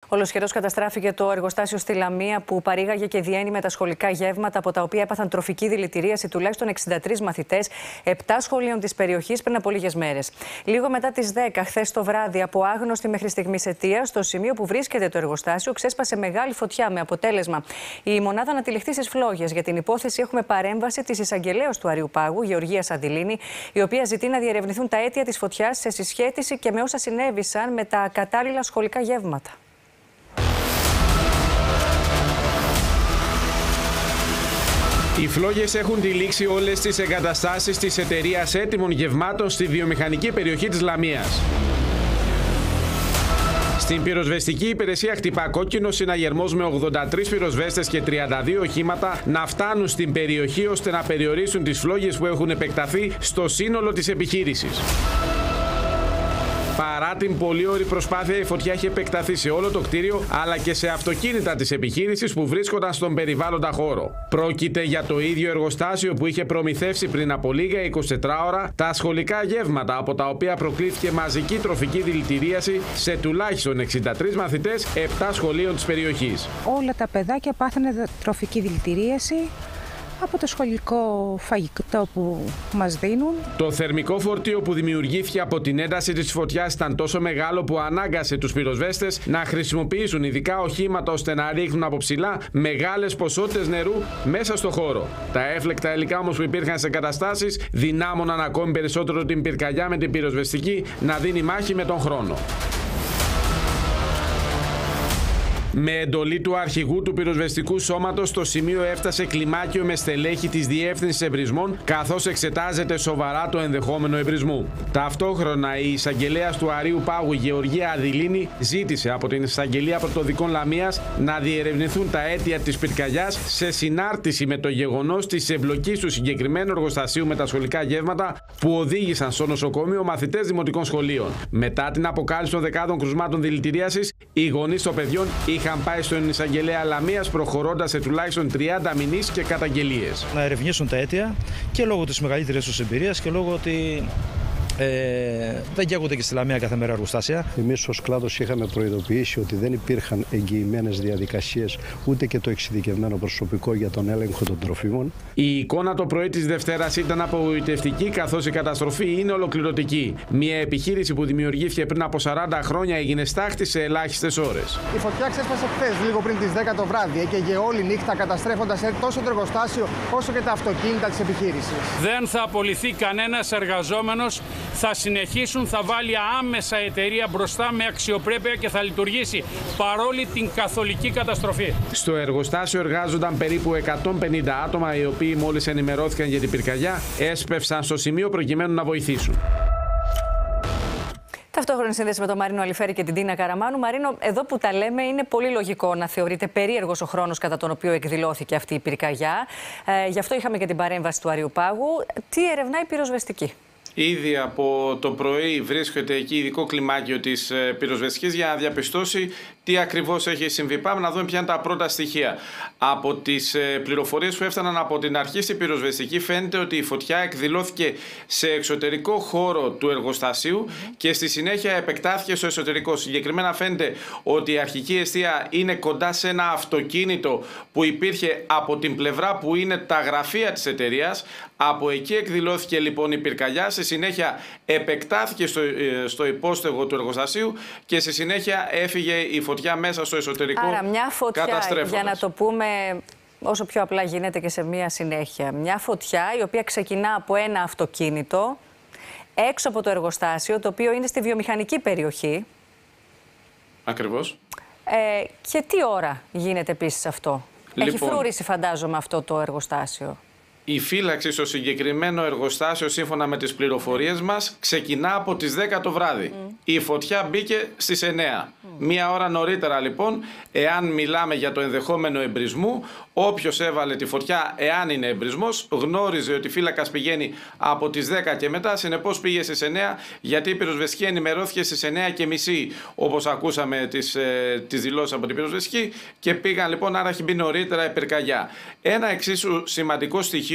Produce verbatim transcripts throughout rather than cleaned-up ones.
Ολοσχερός καταστράφηκε το εργοστάσιο στη Λαμία που παρήγαγε και διένει με τα σχολικά γεύματα, από τα οποία έπαθαν τροφική δηλητηρίαση τουλάχιστον εξήντα τρεις μαθητές επτά σχολείων της περιοχής πριν από λίγες μέρες. Λίγο μετά τις δέκα, χθες το βράδυ, από άγνωστη μέχρι στιγμής αιτία, στο σημείο που βρίσκεται το εργοστάσιο ξέσπασε μεγάλη φωτιά, με αποτέλεσμα η μονάδα να τυλιχθεί στις φλόγες. Για την υπόθεση έχουμε παρέμβαση της εισαγγελέως του Αριού Πάγου, Γεωργίας Αντιλίνη, η οποία ζητεί να διερευνηθούν τα αίτια της φωτιάς σε συσχέτιση και με όσα συνέβησαν με τα κατάλληλα σχολικά γεύματα. Οι φλόγες έχουν τυλίξει όλες τις εγκαταστάσεις της εταιρείας έτοιμων γευμάτων στη βιομηχανική περιοχή της Λαμίας. Στην πυροσβεστική υπηρεσία χτυπά κόκκινο συναγερμός με ογδόντα τρεις πυροσβέστες και τριάντα δύο οχήματα να φτάνουν στην περιοχή ώστε να περιορίσουν τις φλόγες που έχουν επεκταθεί στο σύνολο της επιχείρησης. Παρά την πολύωρη προσπάθεια, η φωτιά έχει επεκταθεί σε όλο το κτίριο αλλά και σε αυτοκίνητα της επιχείρησης που βρίσκονταν στον περιβάλλοντα χώρο. Πρόκειται για το ίδιο εργοστάσιο που είχε προμηθεύσει πριν από λίγα εικοσιτετράωρα τα σχολικά γεύματα, από τα οποία προκλήθηκε μαζική τροφική δηλητηρίαση σε τουλάχιστον εξήντα τρεις μαθητές επτά σχολείων της περιοχής. Όλα τα παιδάκια πάθανε τροφική δηλητηρίαση από το σχολικό φαγητό που μας δίνουν. Το θερμικό φορτίο που δημιουργήθηκε από την ένταση της φωτιάς ήταν τόσο μεγάλο που ανάγκασε τους πυροσβέστες να χρησιμοποιήσουν ειδικά οχήματα ώστε να ρίχνουν από ψηλά μεγάλες ποσότητες νερού μέσα στο χώρο. Τα έφλεκτα υλικά όμως που υπήρχαν σε εγκαταστάσεις δυνάμωναν ακόμη περισσότερο την πυρκαγιά, με την πυροσβεστική να δίνει μάχη με τον χρόνο. Με εντολή του αρχηγού του πυροσβεστικού σώματος, στο σημείο έφτασε κλιμάκιο με στελέχη της Διεύθυνσης Εμπρισμών, καθώς εξετάζεται σοβαρά το ενδεχόμενο εμπρισμού. Ταυτόχρονα, η εισαγγελέας του Αρίου Πάγου, Γεωργία Αντιλίνη, ζήτησε από την Εισαγγελία Πρωτοδικών Λαμίας να διερευνηθούν τα αίτια της πυρκαγιάς σε συνάρτηση με το γεγονός της εμπλοκής του συγκεκριμένου εργοστασίου με τα σχολικά γεύματα που οδήγησαν στο νοσοκομείο μαθητές δημοτικών σχολείων. Μετά την αποκάλυψη των δεκάδων κρουσμάτων δηλητηρίασης, οι γονείς των παιδιών είχαν πάει στον εισαγγελέα Λαμίας, προχωρώντας σε τουλάχιστον τριάντα μηνύσεις και καταγγελίες. Να ερευνήσουν τα αίτια και λόγω της μεγαλύτερης τους εμπειρίας και λόγω ότι Ε, δεν καίγονται και στη Λαμία κάθε μέρα εργοστάσια. Εμείς ως κλάδος είχαμε προειδοποιήσει ότι δεν υπήρχαν εγγυημένες διαδικασίες ούτε και το εξειδικευμένο προσωπικό για τον έλεγχο των τροφίμων. Η εικόνα το πρωί της Δευτέρας ήταν απογοητευτική, καθώς η καταστροφή είναι ολοκληρωτική. Μια επιχείρηση που δημιουργήθηκε πριν από σαράντα χρόνια έγινε στάχτη σε ελάχιστες ώρες. Η φωτιά ξέσπασε χθες, λίγο πριν τις δέκα το βράδυ, και για όλη νύχτα, καταστρέφοντας τόσο το εργοστάσιο όσο και τα αυτοκίνητα της επιχείρησης. Δεν θα απολυθεί κανένας εργαζόμενος. Θα συνεχίσουν, θα βάλει άμεσα εταιρεία μπροστά με αξιοπρέπεια και θα λειτουργήσει παρόλη την καθολική καταστροφή. Στο εργοστάσιο εργάζονταν περίπου εκατόν πενήντα άτομα, οι οποίοι μόλις ενημερώθηκαν για την πυρκαγιά έσπευσαν στο σημείο προκειμένου να βοηθήσουν. Ταυτόχρονη σύνδεση με τον Μαρίνο Αλιφέρη και την Τίνα Καραμάνου. Μαρίνο, εδώ που τα λέμε, είναι πολύ λογικό να θεωρείται περίεργος ο χρόνος κατά τον οποίο εκδηλώθηκε αυτή η πυρκαγιά. Ε, γι' αυτό είχαμε και την παρέμβαση του Αριού Πάγου. Τι ερευνάει η πυροσβεστική? Ήδη από το πρωί βρίσκεται εκεί ειδικό κλιμάκιο της πυροσβεστικής για να διαπιστώσει τι ακριβώς έχει συμβεί. Πάμε να δούμε ποια είναι τα πρώτα στοιχεία. Από τις πληροφορίες που έφταναν από την αρχή στην πυροσβεστική, φαίνεται ότι η φωτιά εκδηλώθηκε σε εξωτερικό χώρο του εργοστασίου και στη συνέχεια επεκτάθηκε στο εσωτερικό. Συγκεκριμένα φαίνεται ότι η αρχική εστία είναι κοντά σε ένα αυτοκίνητο που υπήρχε από την πλευρά που είναι τα γραφεία της εταιρείας. Από εκεί εκδηλώθηκε λοιπόν η πυρκαγιά. Στη συνέχεια επεκτάθηκε στο, στο υπόστεγο του εργοστασίου και στη συνέχεια έφυγε η φωτιά μέσα στο εσωτερικό. Άρα μια φωτιά, για να το πούμε όσο πιο απλά γίνεται και σε μια συνέχεια, μια φωτιά η οποία ξεκινά από ένα αυτοκίνητο έξω από το εργοστάσιο, το οποίο είναι στη βιομηχανική περιοχή. Ακριβώς. Ε, και τι ώρα γίνεται επίσης αυτό? Λοιπόν, έχει φρούρηση, φαντάζομαι, αυτό το εργοστάσιο. Η φύλαξη στο συγκεκριμένο εργοστάσιο, σύμφωνα με τις πληροφορίες μας, ξεκινά από τις δέκα το βράδυ. Mm. Η φωτιά μπήκε στις εννέα. Mm. Μία ώρα νωρίτερα λοιπόν, εάν μιλάμε για το ενδεχόμενο εμπρισμού, όποιος έβαλε τη φωτιά, εάν είναι εμπρισμός, γνώριζε ότι φύλακας πηγαίνει από τις δέκα και μετά, συνεπώς πήγε στις εννέα, γιατί η πυροσβεστική ενημερώθηκε στις εννέα και μισή, όπως ακούσαμε τις, ε, τις δηλώσεις από την πυροσβεστική, και πήγαν λοιπόν, άρα έχει μπει νωρίτερα η πυρκαγιά. Ένα εξίσου σημαντικό στοιχείο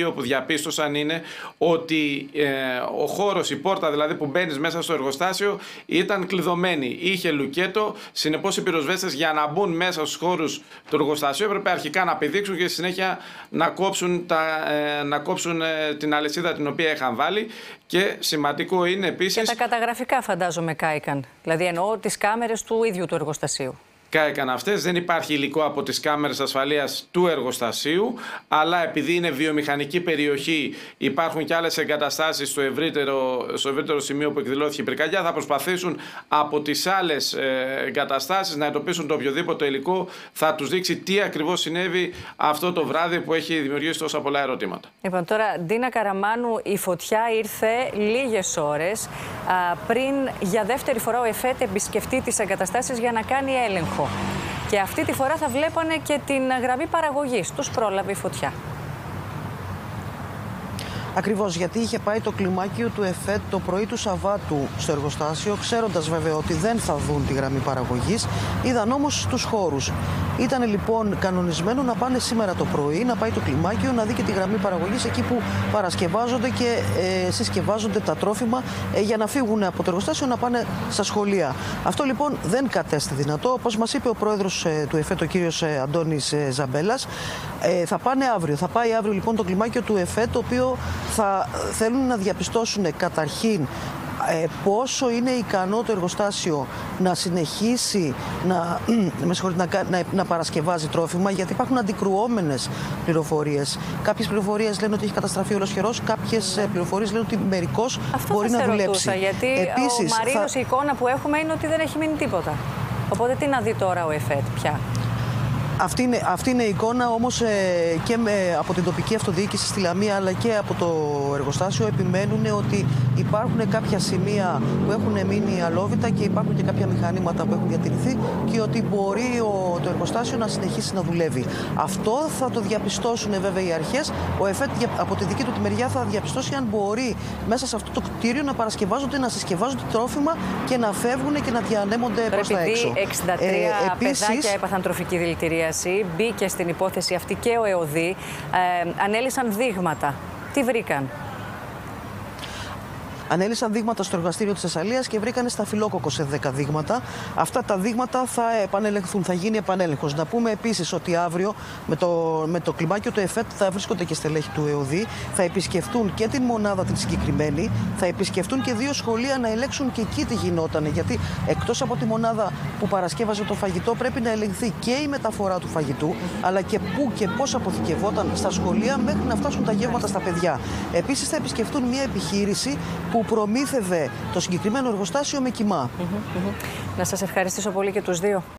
στοιχείο που διαπίστωσαν είναι ότι ε, ο χώρος, η πόρτα δηλαδή που μπαίνεις μέσα στο εργοστάσιο ήταν κλειδωμένη, είχε λουκέτο. Συνεπώς οι πυροσβέστες για να μπουν μέσα στους χώρους του εργοστασίου έπρεπε αρχικά να πηδήξουν και στη συνέχεια να κόψουν, τα, ε, να κόψουν ε, την αλυσίδα την οποία είχαν βάλει. Και σημαντικό είναι επίσης... Και τα καταγραφικά φαντάζομαι κάηκαν. Δηλαδή εννοώ τις κάμερες του ίδιου του εργοστασίου. Κάηκαν αυτές, δεν υπάρχει υλικό από τις κάμερες ασφαλείας του εργοστασίου, αλλά επειδή είναι βιομηχανική περιοχή, υπάρχουν και άλλες εγκαταστάσεις στο ευρύτερο, στο ευρύτερο σημείο που εκδηλώθηκε η πυρκαγιά. Θα προσπαθήσουν από τις άλλες εγκαταστάσεις να εντοπίσουν το οποιοδήποτε υλικό θα τους δείξει τι ακριβώς συνέβη αυτό το βράδυ που έχει δημιουργήσει τόσα πολλά ερωτήματα. Λοιπόν, τώρα, Ντίνα Καραμάνου, η φωτιά ήρθε λίγες ώρες α, πριν για δεύτερη φορά ο ΕΦΕΤ επισκεφτεί τις εγκαταστάσεις για να κάνει έλεγχο. Και αυτή τη φορά θα βλέπανε και την γραμμή παραγωγής. Τους πρόλαβε η φωτιά. Ακριβώς, γιατί είχε πάει το κλιμάκιο του ΕΦΕΤ το πρωί του Σαββάτου στο εργοστάσιο, ξέροντας βέβαια ότι δεν θα δουν τη γραμμή παραγωγής. Είδαν όμως τους χώρους. Ήταν λοιπόν κανονισμένο να πάνε σήμερα το πρωί, να πάει το κλιμάκιο, να δει και τη γραμμή παραγωγής εκεί που παρασκευάζονται και ε, συσκευάζονται τα τρόφιμα ε, για να φύγουν από το εργοστάσιο να πάνε στα σχολεία. Αυτό λοιπόν δεν κατέστη δυνατό. Όπως μας είπε ο πρόεδρος ε, του ΕΦΕΤ, ο κύριος ε, Αντώνης ε, Ζαμπέλας, ε, θα πάνε αύριο. Θα πάει αύριο λοιπόν το κλιμάκιο του ΕΦΕΤ, το οποίο θα θέλουν να διαπιστώσουν καταρχήν ε, πόσο είναι ικανό το εργοστάσιο να συνεχίσει να, με να, να, να παρασκευάζει τρόφιμα, γιατί υπάρχουν αντικρουόμενες πληροφορίες. Κάποιες πληροφορίες λένε ότι έχει καταστραφεί ολοσχερός, κάποιες πληροφορίες λένε ότι μερικώς Αυτό μπορεί θα να σε δουλέψει. Ρωτούσα, γιατί Επίσης, ο Μαρίνος θα... η εικόνα που έχουμε είναι ότι δεν έχει μείνει τίποτα. Οπότε τι να δει τώρα ο ΕΦΕΤ πια. Αυτή είναι, αυτή είναι η εικόνα, όμως ε, και με, από την τοπική αυτοδιοίκηση στη Λαμία αλλά και από το εργοστάσιο επιμένουν ότι υπάρχουν κάποια σημεία που έχουν μείνει αλόβητα και υπάρχουν και κάποια μηχανήματα που έχουν διατηρηθεί και ότι μπορεί ο, το εργοστάσιο να συνεχίσει να δουλεύει. Αυτό θα το διαπιστώσουν βέβαια οι αρχές. Ο ΕΦΕΤ από τη δική του τη μεριά θα διαπιστώσει αν μπορεί μέσα σε αυτό το κτίριο να παρασκευάζονται, να συσκευάζονται τρόφιμα και να φεύγουν και να διανέμονται προς τα έξω. εξήντα τρία ε, επίσης, παιδάκια έπαθαν τροφική δηλητηρίαση. Μπήκε στην υπόθεση αυτή και ο ΕΟΔΗ. Ε, ανέλησαν δείγματα. Τι βρήκαν? Ανέλησαν δείγματα στο εργαστήριο της Θεσσαλίας και βρήκανε σταφυλόκοκκο σε δέκα δείγματα. Αυτά τα δείγματα θα επανελεγχθούν, θα γίνει επανέλεγχος. Να πούμε επίσης ότι αύριο με το, με το κλιμάκιο του ΕΦΕΤ θα βρίσκονται και στελέχη του ΕΟΔΗ, θα επισκεφτούν και την μονάδα την συγκεκριμένη, θα επισκεφτούν και δύο σχολεία να ελέγξουν και εκεί τι γινότανε. Γιατί εκτός από τη μονάδα που παρασκεύαζε το φαγητό, πρέπει να ελεγχθεί και η μεταφορά του φαγητού, αλλά και πού και πώς αποθηκευόταν στα σχολεία μέχρι να φτάσουν τα γεύματα στα παιδιά. Επίσης θα επισκεφτούν μια επιχείρηση που προμήθευε το συγκεκριμένο εργοστάσιο με κοιμά. Mm-hmm, mm-hmm. Να σας ευχαριστήσω πολύ και τους δύο.